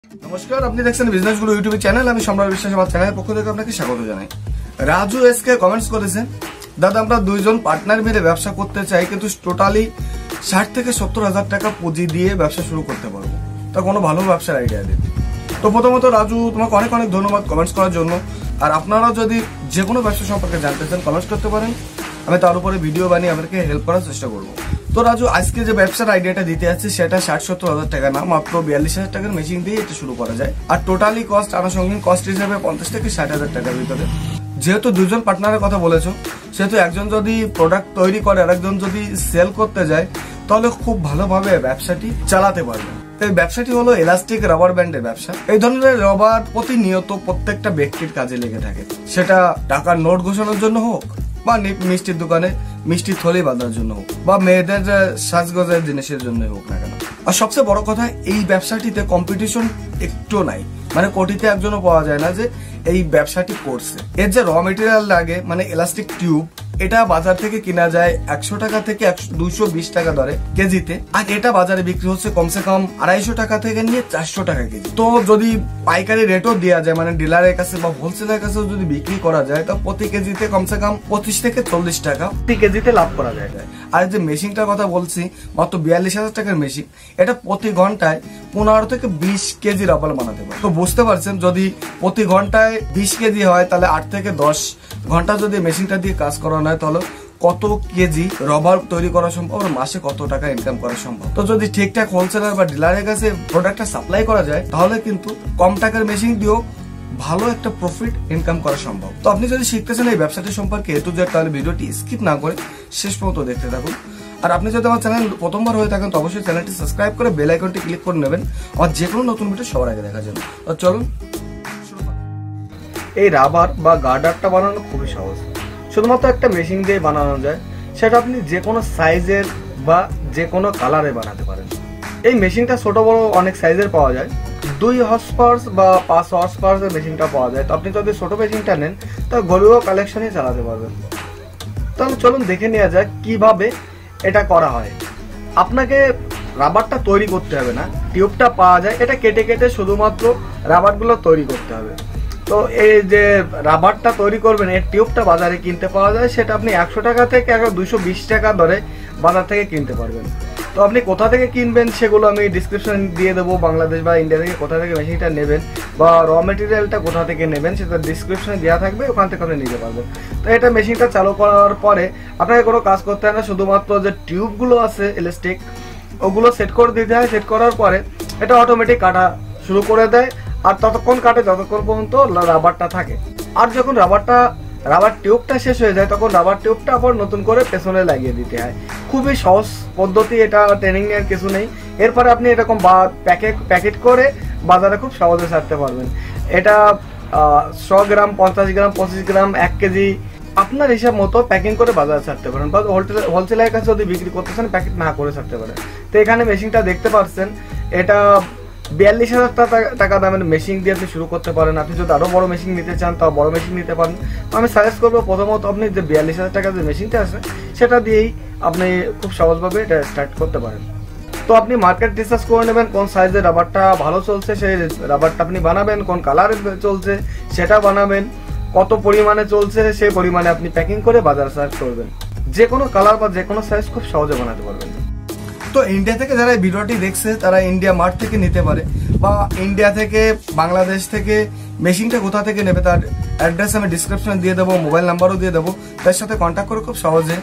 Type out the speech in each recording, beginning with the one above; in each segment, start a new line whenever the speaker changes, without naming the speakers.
নমস্কার, আপনি দেখছেন বিজনেস গুরু ইউটিউব চ্যানেল। আমি সম্রাট বিশ্বাস আমার চ্যানেলের পক্ষ থেকে আপনাকে স্বাগত জানাই। রাজু এসকে কমেন্টস করেছেন, দাদা আমরা দুইজন পার্টনার মিলে ব্যবসা করতে চাই, কিন্তু টোটালি 60 থেকে 70 হাজার টাকা পুঁজি দিয়ে ব্যবসা শুরু করতে পারবো, তা কোনো ভালো ব্যবসার আইডিয়া দিন। তো প্রথমত রাজু, তোমাকে অনেক অনেক ধন্যবাদ কমেন্টস করার জন্য। আর আপনারা যদি যে কোনো ব্যবসা সম্পর্কে জানতে চান কমেন্টস করতে পারেন, আমি তার উপরে ভিডিও বানিয়ে আপনাকে হেল্প করার চেষ্টা করবো। তো রাজু, আজকে যে ব্যবসার আইডিয়াটা দিতে যাচ্ছে সেটা 60-70 হাজার টাকা না, মাত্র 42 হাজার টাকার মেশিন দিয়ে এটা শুরু করা যায়। আর টোটালি কস্ট আনুষঙ্গিক কস্ট হিসেবে 50 থেকে 60 হাজার টাকার ভিতরে। যেহেতু দুজন পার্টনারের কথা বলেছো, সেহেতু একজন যদি প্রোডাক্ট তৈরি করে আর একজন যদি সেল করতে যায়, তাহলে খুব ভালোভাবে ব্যবসাটি চালাতে পারবে। এই ব্যবসাটি হলো ইলাস্টিক রাবার ব্যান্ডের ব্যবসা। এই ধরনের রাবার প্রতিনিয়ত প্রত্যেকটা ব্যক্তির কাজে লেগে থাকে, সেটা টাকার নোট ঘোষণার জন্য হোক, বা মিষ্টির দোকানে মিষ্টি থলি বাঁধার জন্য হোক, বা মেয়েদের সাজগোজের জিনিসের জন্য হোক না কেন। আর সবচেয়ে বড় কথা, এই ব্যবসাটিতে কম্পিটিশন একটু নাই, মানে কোটিতে একজনও পাওয়া যায় না যে এই ব্যবসাটি করছে। এর যে র মেটেরিয়াল লাগে, মানে ইলাস্টিক টিউব, এটা বাজার থেকে কিনা যায় 100 টাকা থেকে 220 টাকা দরে কেজিতে, আর এটা বাজারে বিক্রি হচ্ছে কমসে কম 250 টাকা থেকে নিয়ে 400 টাকা কেজি। তো যদি পাইকারি রেটও দেওয়া যায়, মানে ডিলারের কাছে বা হোলসেলের কাছে যদি বিক্রি করা যায়, তো প্রতি কেজিতে কমসে কম 25 থেকে 40 টাকা প্রতি কেজিতে লাভ করা যায়। আর যে মেশিনটার কথা বলছি, মাত্র 42 হাজার টাকার মেশিন, এটা প্রতি ঘন্টায় 15 থেকে 20 কেজি রাবার বানাতে পারে। তো বুঝতে পারছেন, যদি প্রতি ঘন্টায় 20 কেজি হয়, তাহলে 8 থেকে 10 ঘন্টা যদি মেশিনটা দিয়ে কাজ করানো হয়, তাহলে কত কেজি রবার তৈরি করা সম্ভব, আর মাসে কত টাকা ইনকাম করা সম্ভব। তো যদি ঠিকঠাক হোলসেলার বা ডিলারের কাছে প্রোডাক্টটা সাপ্লাই করা যায়, তাহলে কিন্তু কম টাকার মেশিন দিয়েও ভালো একটা প্রফিট ইনকাম করা সম্ভব। তো আপনি যদি শিখতে চান এই ব্যবসাটি সম্পর্কে A to Z, তাহলে ভিডিওটি স্কিপ না করে শেষ পর্যন্ত দেখতে থাকুন। আর আপনি যদি আমার চ্যানেল প্রথমবার হয়ে থাকেন, তো অবশ্যই চ্যানেলটি সাবস্ক্রাইব করে বেল আইকনটি ক্লিক করে নেবেন, আমার যে কোনো নতুন ভিডিও সবার আগে দেখার জন্য। তো চলুন। এই রাবার বা গার্ডারটা বানানো খুবই সহজ, শুধুমাত্র একটা মেশিন দিয়ে বানানো যায়। সেটা আপনি যে কোনো সাইজের বা যে কোনো কালারে বানাতে পারেন। এই মেশিনটা ছোট বড় অনেক সাইজের পাওয়া যায়, 2 হর্স পাওয়ার বা 5 হর্স পাওয়ার মেশিনটা পাওয়া যায়। তো আপনি যদি ছোট মেশিনটা নেন, তা ঘরোয়া কালেকশনই চালাতে পারবেন। তাহলে চলুন দেখে নেওয়া যাক কিভাবে এটা করা হয়। আপনাকে রাবারটা তৈরি করতে হবে না, টিউবটা পাওয়া যায়, এটা কেটে কেটে শুধুমাত্র রাবারগুলো তৈরি করতে হবে। তো এই যে রাবারটা তৈরি করবেন, এর টিউবটা বাজারে কিনতে পাওয়া যায়, সেটা আপনি 100 টাকা থেকে 220 টাকা দরে বাজার থেকে কিনতে পারবেন। তো আপনি কোথা থেকে কিনবেন সেগুলো আমি ডিসক্রিপশন দিয়ে দেবো। বাংলাদেশ বা ইন্ডিয়া থেকে কোথা থেকে মেশিনটা নেবেন বা র মেটেরিয়ালটা কোথা থেকে নেবেন সেটা ডিসক্রিপশনে দেওয়া থাকবে, ওখান থেকে আপনি নিতে পারবেন। তো এটা মেশিনটা চালু করার পরে আপনাকে কোনো কাজ করতে হয় না, শুধুমাত্র যে টিউবগুলো আছে ইলাস্টিক, ওগুলো সেট করে দিতে হয়। সেট করার পরে এটা অটোমেটিক কাটা শুরু করে দেয়, আর ততক্ষণ কাটে যতক্ষণ পর্যন্ত রাবারটা থাকে। আর যখন রাবার টিউবটা শেষ হয়ে যায়, তখন রাবার টিউবটা আবার নতুন করে পেছনে লাগিয়ে দিতে হয়। খুবই সহজ পদ্ধতি, এটা ট্রেনিং নেওয়ার কিছু নেই। এরপরে আপনি এরকম প্যাকেট করে বাজারে খুব সহজে ছাড়তে পারবেন। এটা 100 গ্রাম, 50 গ্রাম, 25 গ্রাম, 1 কেজি আপনার হিসাব মতো প্যাকিং করে বাজারে ছাড়তে পারেন, বা হোলসেলের কাছে যদি বিক্রি করতে চান প্যাকেট না করে ছাড়তে পারেন। তো এখানে মেশিনটা দেখতে পাচ্ছেন, এটা 42 হাজার টাকা দামের মেশিন দিয়ে আপনি শুরু করতে পারেন। আপনি যদি আরো বড় মেশিন নিতে চান, তাও বড় মেশিন নিতে পারেন। তো আমি সাজেস্ট করবো, প্রথমত আপনি যে 42 হাজার টাকা যে মেশিনটা আছে, সেটা দিয়েই আপনি খুব সহজভাবে এটা স্টার্ট করতে পারেন। তো আপনি মার্কেট রিসার্চ করে নেবেন, কোন সাইজের রাবারটা ভালো চলছে সেই রাবারটা আপনি বানাবেন, কোন কালারে চলছে সেটা বানাবেন, কত পরিমাণে চলছে সেই পরিমাণে আপনি প্যাকিং করে বাজারে সার্চ করবেন। যে কোনো কালার বা যে কোনো সাইজ খুব সহজে বানাতে পারবেন। তো ইন্ডিয়া থেকে যারা এই ভিডিওটি দেখছে, তারা ইন্ডিয়া মার্ট থেকে নিতে পারে, বা ইন্ডিয়া থেকে বাংলাদেশ থেকে মেশিনটা কোথা থেকে নেবে তার অ্যাড্রেস আমি ডিসক্রিপশনে দিয়ে দেবো, মোবাইল নাম্বারও দিয়ে দেবো। তার সাথে কন্ট্যাক্ট করে খুব সহজে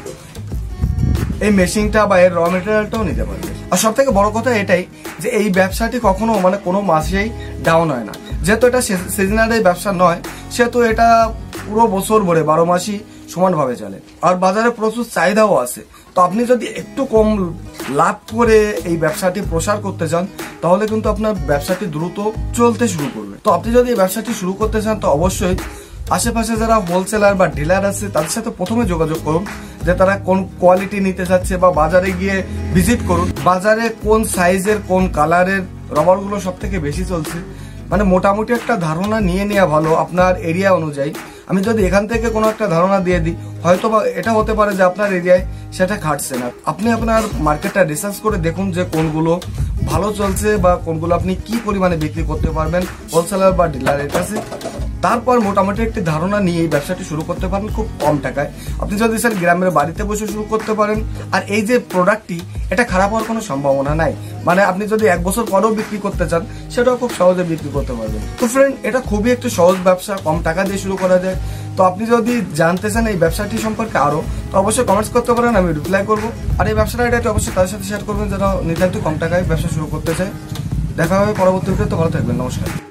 এই মেশিনটা বা এর র মেটেরিয়ালটাও নিতে পারবে। আর সব থেকে বড় কথা এটাই যে এই ব্যবসাটি কখনো মানে কোনো মাসেই ডাউন হয় না। যেহেতু এটা সিজনাল ব্যবসা নয়, সেহেতু এটা পুরো বছর ভরে 12 মাসই সমানভাবে চলে। আর বাজারে প্রচুর চাহিদাও আছে। তো আপনি যদি একটু কম লাভ করে এই ব্যবসাটি প্রসার করতে চান, তাহলে কিন্তু আপনার ব্যবসাটি দ্রুত চলতে শুরু করবে। তো আপনি যদি এই ব্যবসাটি শুরু করতে চান, তো অবশ্যই আশেপাশে যারা হোলসেলার বা ডিলার আছে তাদের সাথে প্রথমে যোগাযোগ করুন, যে তারা কোন কোয়ালিটি নিতে চাচ্ছে, বা বাজারে গিয়ে ভিজিট করুন, বাজারে কোন সাইজের কোন কালারের রবারগুলো সব থেকে বেশি চলছে, মানে মোটামুটি একটা ধারণা নিয়ে নেওয়া ভালো আপনার এরিয়া অনুযায়ী। আমি যদি এখান থেকে কোনো একটা ধারণা দিয়ে দিই, হয়তো বা এটা হতে পারে যে আপনার এরিয়ায় সেটা খাটছে না। আপনি আপনার মার্কেটটা রিসার্চ করে দেখুন যে কোনগুলো ভালো চলছে বা কোনগুলো আপনি কি পরিমাণে বিক্রি করতে পারবেন হোলসেলার বা ডিলারের কাছে। তারপর মোটামুটি একটি ধারণা নিয়ে এই ব্যবসাটি শুরু করতে পারেন খুব কম টাকায়। আপনি যদি স্যার গ্রামের বাড়িতে বসে শুরু করতে পারেন, আর এই যে প্রোডাক্টটি এটা খারাপ হওয়ার কোনো সম্ভাবনা নাই, মানে আপনি যদি 1 বছর পরেও বিক্রি করতে চান সেটাও খুব সহজে বিক্রি করতে পারবেন। তো ফ্রেন্ড, এটা খুবই একটি সহজ ব্যবসা, কম টাকা দিয়ে শুরু করা যায়। তো আপনি যদি জানতে চান এই ব্যবসাটি সম্পর্কে আরো, তো অবশ্যই কমেন্টস করতে পারেন, আমি রিপ্লাই করবো। আর এই ব্যবসাটা এটা অবশ্যই তাদের সাথে শেয়ার করবেন যারা নিতান্ত কম টাকায় ব্যবসা শুরু করতে চায়। দেখা হবে পরবর্তী ভিডিওতে। ভালো থাকবেন, নমস্কার।